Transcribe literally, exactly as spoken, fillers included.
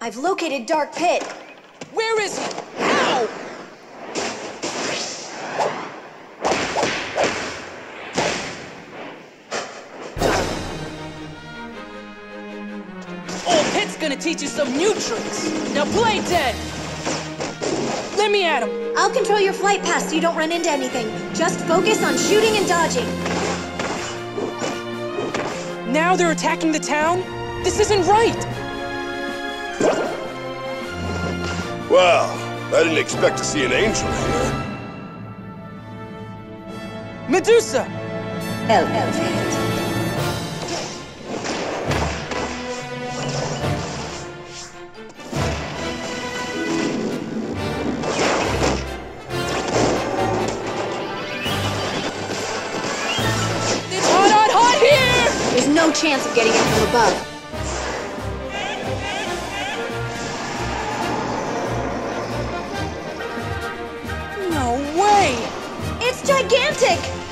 I've located Dark Pit. Where is he? How? Old Pit's gonna teach you some new tricks. Now play dead. Let me at him. I'll control your flight path so you don't run into anything. Just focus on shooting and dodging. Now they're attacking the town? This isn't right! Well, I didn't expect to see an angel here. Medusa! Elephant. It's hot, hot, hot here! There's no chance of getting in from above. No way! It's gigantic!